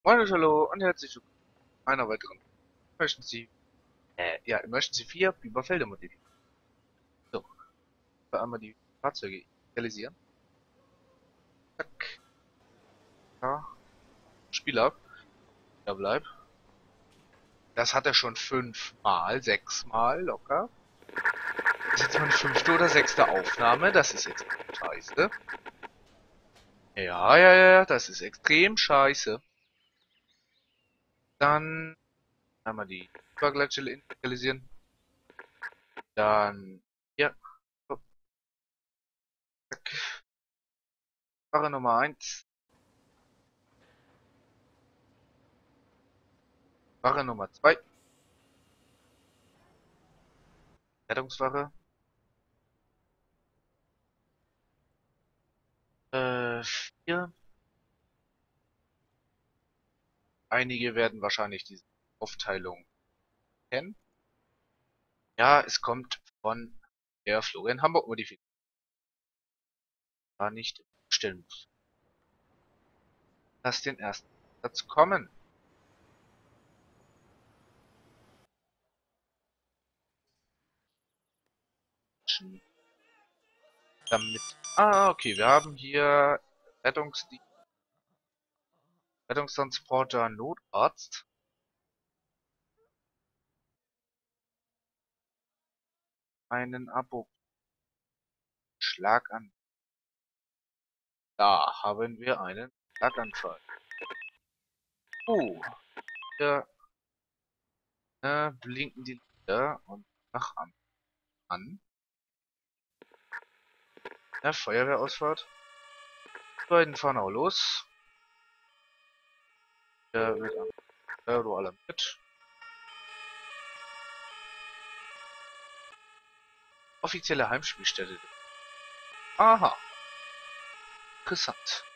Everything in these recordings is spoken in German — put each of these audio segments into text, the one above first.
Moin und hallo und herzlich willkommen zu einer weiteren Emergency, Emergency 4 Biberfelder Modell. So, einmal die Fahrzeuge initialisieren. Zack, ja, Spiel ab, da bleib. Das hat er schon 5-mal, 6-mal locker. Das ist jetzt meine 5. oder 6. Aufnahme, das ist extrem scheiße. Ja, das ist extrem scheiße. Dann einmal die Übergleitstelle initialisieren. Dann, hier, hopp, zack. Fahrer Nummer 1. Fahrer Nummer 2. Rettungswache. 4. Einige werden wahrscheinlich diese Aufteilung kennen. Ja, es kommt von der Florian Hamburg Modifikation. War nicht stellen muss. Lass den ersten Satz kommen. Damit. Okay, wir haben hier Rettungsdienst, Rettungstransporter, Notarzt. Einen Abo. Schlaganfall. Da haben wir einen Schlaganfall. Hier blinken die Lichter und nach an. Ja, Feuerwehrausfahrt. Die beiden fahren auch los. Der wird am Euro alarmiert. Offizielle Heimspielstätte. Aha, interessant.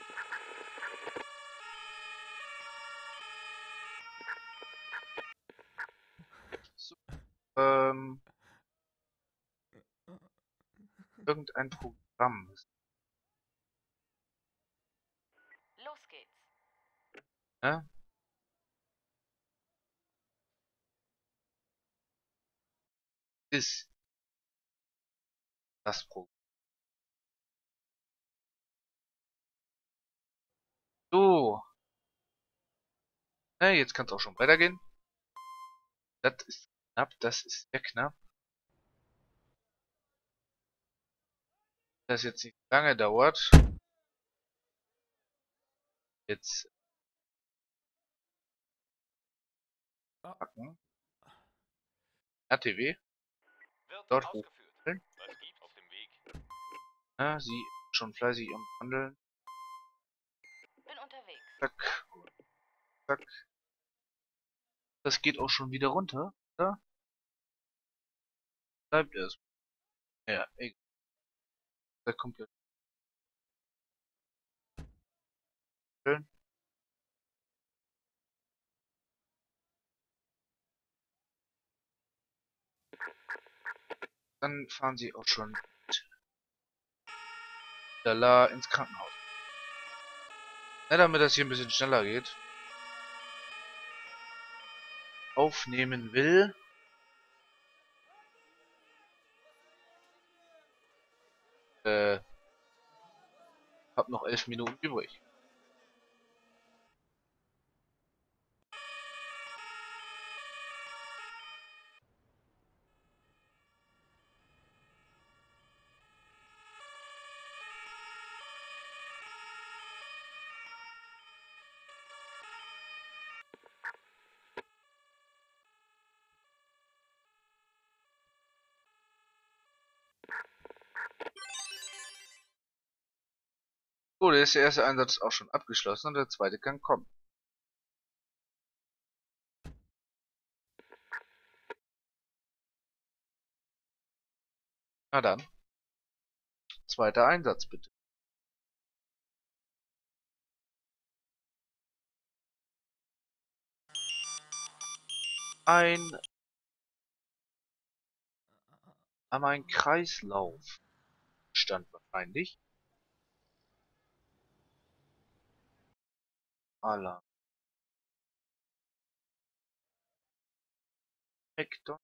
So, irgendein Programm. Los geht's. Ne? Ist das Programm. So, ne, jetzt kann es auch schon weitergehen. Das ist knapp, das ist sehr knapp. Das jetzt nicht lange dauert. Jetzt packen. RTW. Wird Dort ausgeführt. hochholen. Was gibt auf dem Weg? Ja, sie ist schon fleißig am Handeln. Bin unterwegs. Zack, zack. Das geht auch schon wieder runter. Da bleibt es. Ja, egal. Da kommt ja schön. Dann fahren sie auch schon mit Lala ins Krankenhaus. Ja, damit das hier ein bisschen schneller geht. Aufnehmen will. Äh, hab noch 11 Minuten übrig. So, der ist der erste Einsatz auch schon abgeschlossen und der zweite kann kommen. Na dann, zweiter Einsatz bitte. Ein, ein Kreislauf stand wahrscheinlich. Alarm. Hector.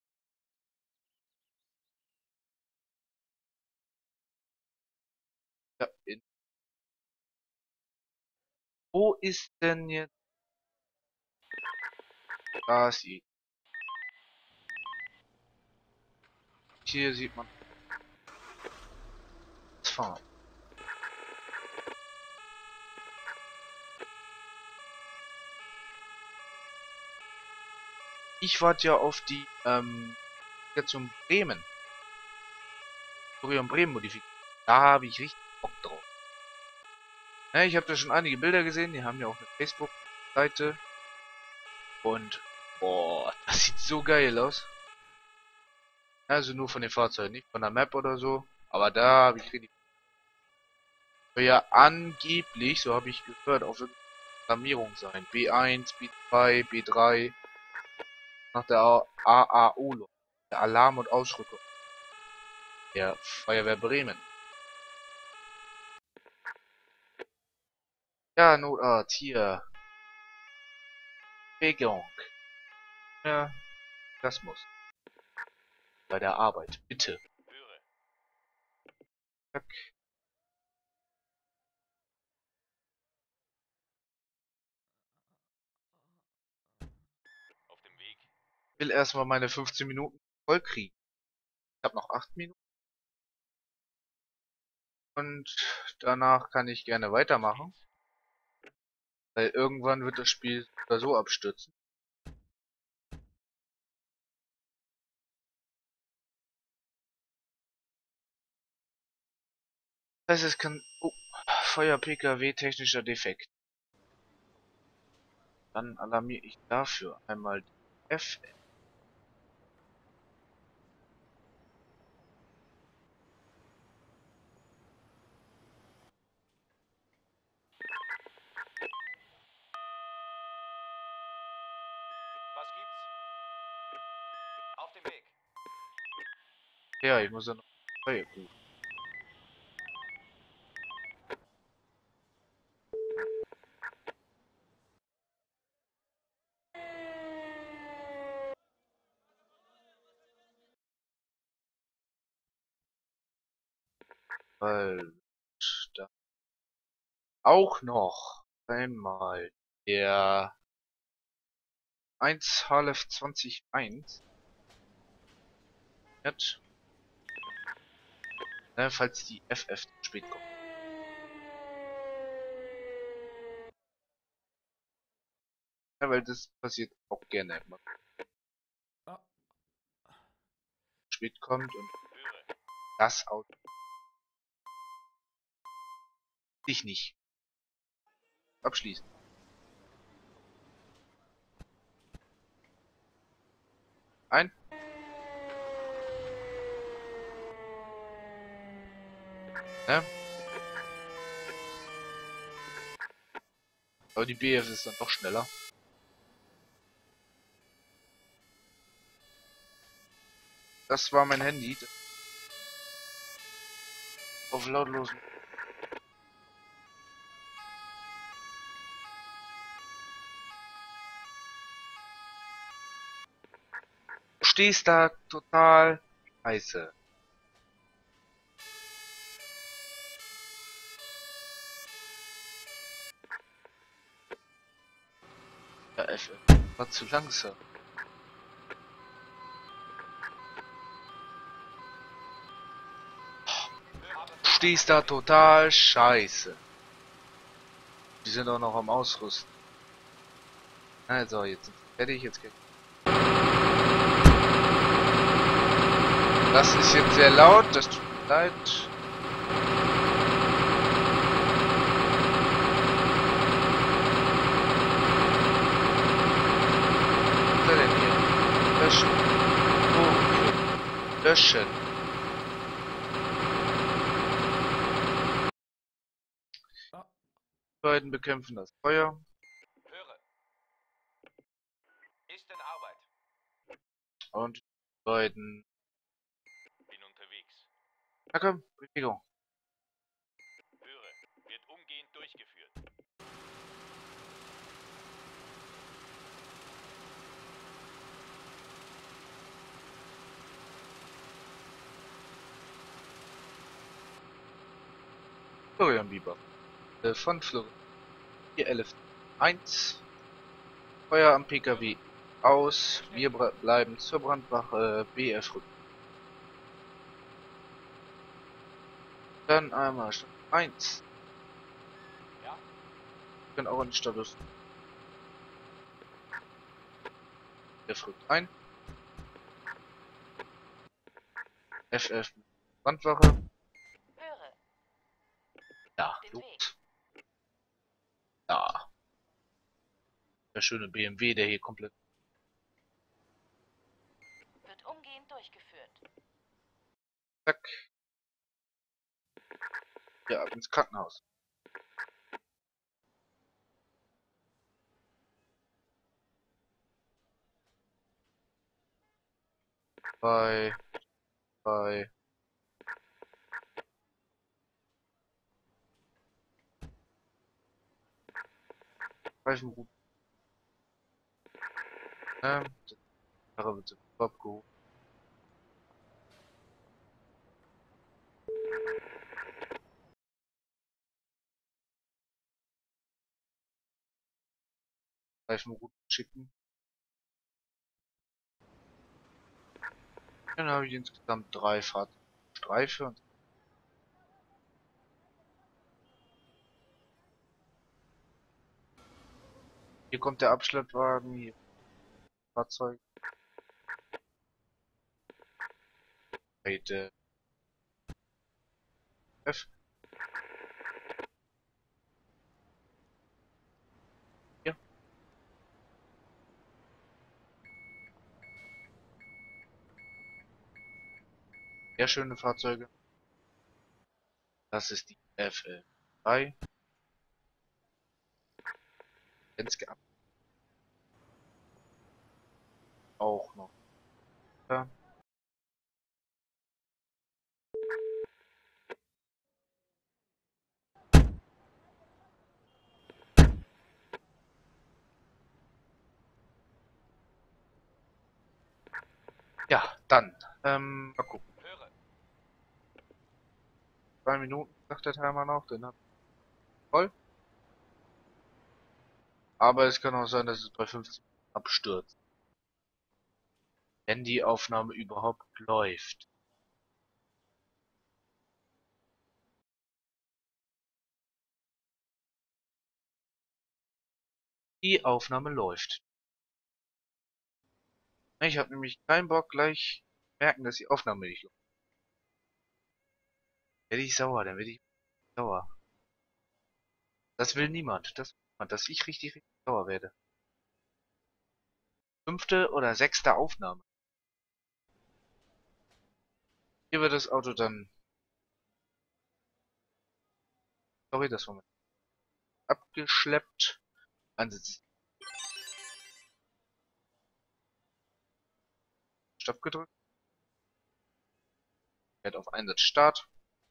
Ja, wo ist denn jetzt das hier? Hier sieht man das Fahren. Ich warte ja auf die, jetzt zum Bremen. Florian Bremen modifiziert. Da habe ich richtig Bock drauf. Ja, ich habe da schon einige Bilder gesehen, die haben ja auch eine Facebook-Seite. Und, boah, das sieht so geil aus. Also nur von den Fahrzeugen, nicht von der Map oder so. Aber da habe ich richtig... Soll ja angeblich, so habe ich gehört, auch wirklich Programmierung sein. B1, B2, B3. Nach der AAO, der Alarm- und Ausrückung der Feuerwehr Bremen. Ja, Notarzt, hier. Begung. Ja, das muss. Bei der Arbeit, bitte. Zack. Ich will erstmal meine 15 Minuten voll kriegen. Ich habe noch 8 Minuten. Und danach kann ich gerne weitermachen. Weil irgendwann wird das Spiel oder so abstürzen. Das heißt, es kann... Oh, Feuer-PKW, technischer Defekt. Dann alarmiere ich dafür einmal die F. Was gibt's? Auf dem Weg. Ja, ich muss ja noch... Feuer gut. Weil... Da auch noch einmal der 1 Halef 20.1 hat, ne, falls die FF zu spät kommt. Ja, weil das passiert auch gerne, wenn man spät kommt und das Auto dich nicht abschließen. Ein, ne? Aber die BF ist dann doch schneller. Das war mein Handy. Auf lautlosen. Du stehst da total scheiße. Ja, FF. War zu langsam. Du stehst da total scheiße. Die sind auch noch am Ausrüsten. Also, jetzt sind wir fertig, jetzt geht's. Das ist jetzt sehr laut, das tut mir leid. Was ist denn hier? Löschen. Oh, löschen. Die beiden bekämpfen das Feuer. Höre. Ist in Arbeit. Und die beiden... Bin unterwegs. Na komm, Bewegung. Höre. Wird umgehend durchgeführt. Florian Bieber. Von Florian. 411.1. Feuer am PKW aus. Wir bleiben zur Brandwache BF rücken. Dann einmal Stadt 1. Ja. Ich bin auch in den Status. BF rückt ein. FF Brandwache. Höre, Ja, den los. Weg. Ja. Der schöne BMW, der hier komplett. Wird umgehend durchgeführt. Zack. Ja, ab ins Krankenhaus. Bei Reifenroute. Das Karre wird sofort abgeholt. Reifenroute schicken. Dann habe ich insgesamt 3 Fahrtstreife und hier kommt der Abschleppwagen, hier Fahrzeug. Heute F. Hier. Sehr schöne Fahrzeuge. Das ist die FL3. Lenske auch noch. Ja. Ja, dann. Mal gucken. Höre. 2 Minuten sagt der Timer noch, den hat voll. Aber es kann auch sein, dass es bei 15 abstürzt. Wenn die Aufnahme überhaupt läuft. Die Aufnahme läuft. Ich habe nämlich keinen Bock gleich merken, dass die Aufnahme nicht läuft. Werde ich sauer, dann werde ich sauer. Das will niemand. Das will niemand, dass ich richtig sauer werde. 5. oder 6. Aufnahme. Hier wird das Auto dann, sorry, das war mal abgeschleppt. Ansitz. Stopp gedrückt. Fährt auf Einsatz Start.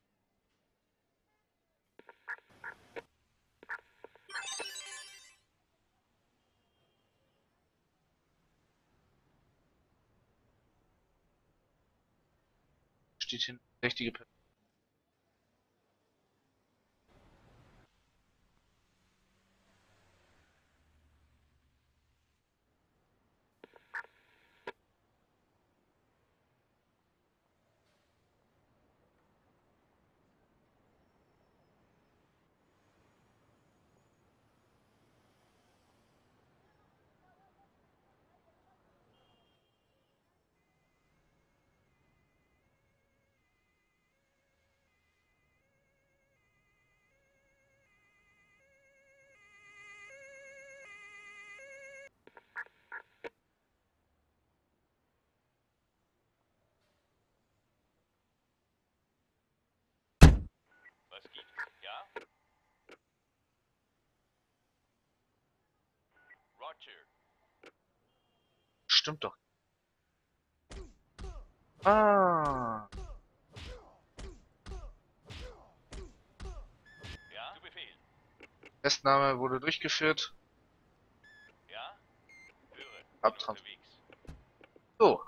Steht hin. Richtige Person. Was gibt's? Ja? Roger. Stimmt doch. Ah. Ja? Zu Befehl. Festnahme wurde durchgeführt. Ja? Höre. Bin Abtransport. unterwegs. So.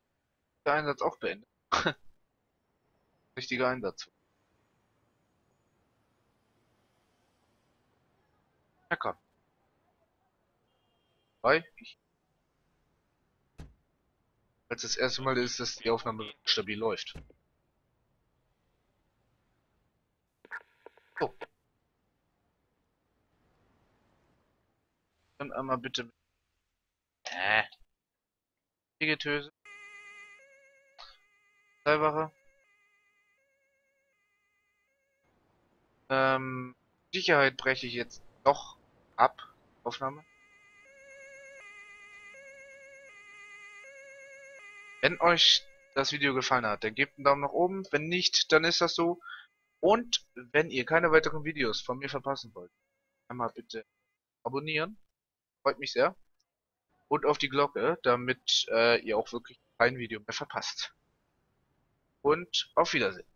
Der Einsatz auch beendet. Richtiger Einsatz. Na komm. Weil als das erste Mal ist, dass die Aufnahme stabil läuft. So. Dann einmal bitte. Getöse. Teilwache. Sicherheit breche ich jetzt doch ab. Aufnahme. Wenn euch das Video gefallen hat, dann gebt einen Daumen nach oben. Wenn nicht, dann ist das so. Und wenn ihr keine weiteren Videos von mir verpassen wollt, einmal bitte abonnieren. Freut mich sehr. Und auf die Glocke, damit ihr auch wirklich kein Video mehr verpasst. Und auf Wiedersehen.